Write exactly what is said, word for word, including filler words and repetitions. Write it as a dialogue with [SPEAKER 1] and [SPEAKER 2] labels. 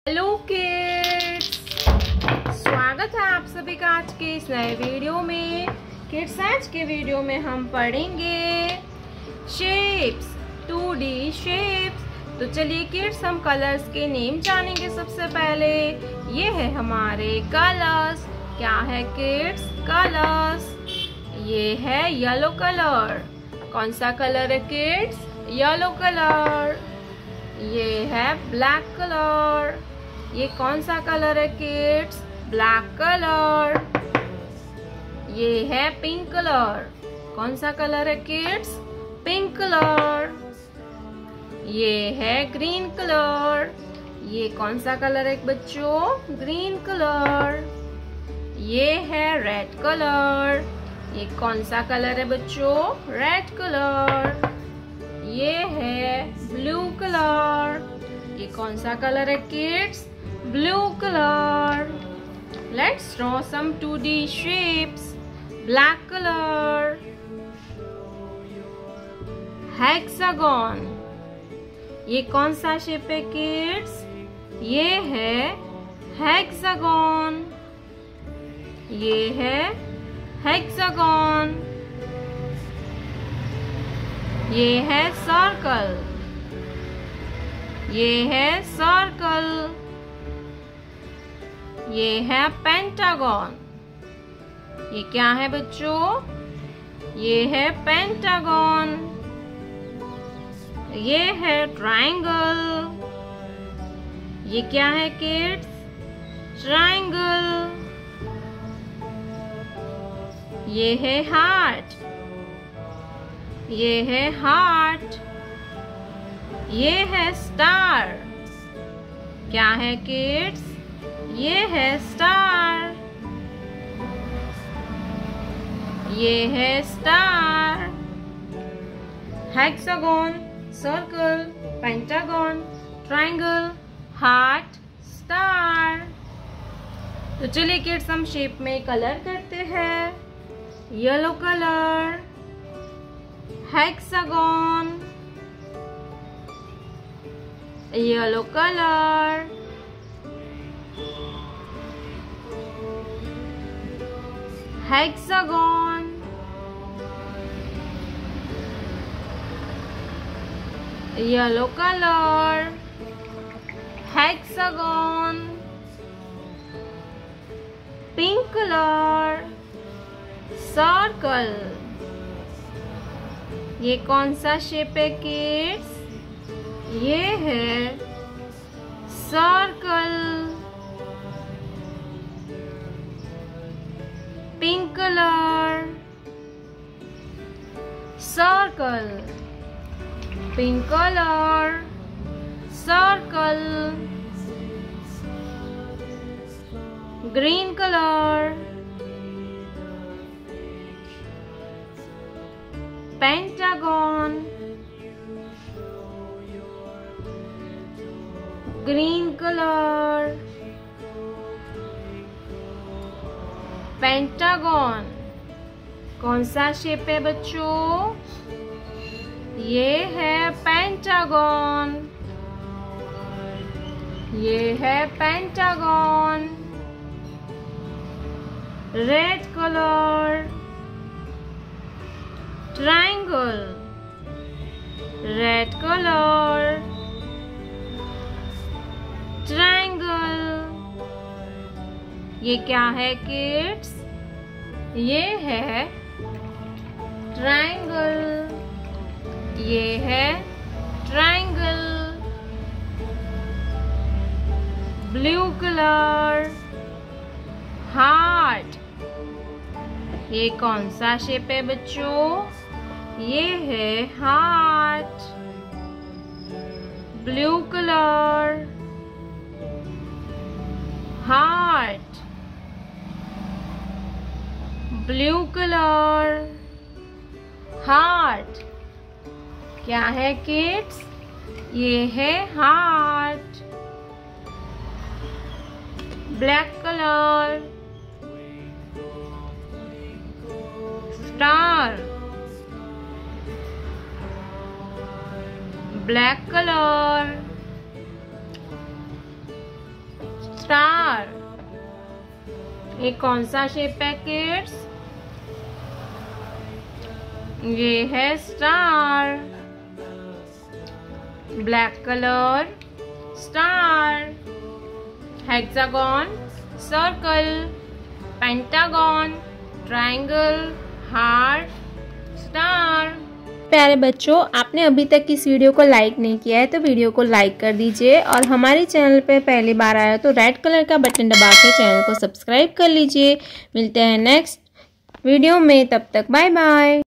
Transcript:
[SPEAKER 1] Hello kids, स्वागत है आप सभी का आज के इस नए वीडियो में। किड्स, आज के वीडियो में हम पढ़ेंगे शेप्स, टू डी शेप्स। तो चलिए किड्स, हम कलर्स के नेम जानेंगे। सबसे पहले ये है हमारे कलर्स। क्या है किड्स? कलर्स। ये है येलो कलर। कौन सा कलर है किड्स? Yellow colour. ये है ब्लैक कलर। ये कौन सा कलर है किड्स? Black colour. ये है पिंक कलर। कौन सा कलर है किड्स? Pink colour. ये है ग्रीन कलर। ये कौन सा कलर है बच्चों? Green colour. ये है रेड कलर। ये कौन सा कलर है बच्चों? Red colour. ये है ब्लू कलर। ये कौन सा कलर है kids? Blue colour. Let's draw some two D shapes. Black colour. Hexagon. ये कौन सा शेप है किड्स? ये है हेक्सागन। ये है हेक्सागन। ये है सर्कल। ये है सर्कल। ये है पेंटागन। ये क्या है बच्चों? ये है पेंटागन। ये है ट्रायंगल। ये क्या है किड्स? ट्रायंगल। ये है हार्ट। ये है हार्ट। ये है स्टार। क्या है किड्स? ये है स्टार। ये है star. Hexagon, circle, pentagon, triangle, heart, star. तो चलिए किड्स, हम शेप में कलर करते हैं। Yellow colour, hexagon, yellow colour, hexagon, yellow colour, hexagon, pink colour, circle. ये कौन सा शेप है किड्स? ये है circle. Pink colour, circle, pink colour, circle, green colour, pentagon, green colour, pentagon. कौन सा शेप है बच्चों? ये है पेंटागन। ये है pentagon. Red colour, triangle, red colour, triangle. ये क्या है किड्स? ये है ट्रायंगल। ये है ट्रायंगल। Blue colour, heart. ये कौन सा शेप है बच्चों? ये है heart. Blue colour, heart, blue colour, heart. क्या है किड्स? ये है heart. Black colour, star, black colour, star. ये कौन सा शेप है किड्स? ये है star. Black colour star. Hexagon, circle, pentagon, triangle, heart, star. प्यारे बच्चों, आपने अभी तक इस वीडियो को लाइक नहीं किया है तो वीडियो को लाइक कर दीजिए और हमारे चैनल पे पहली बार आया तो रेड कलर का बटन दबा के चैनल को सब्सक्राइब कर लीजिए। मिलते हैं नेक्स्ट वीडियो में, तब तक बाय बाय।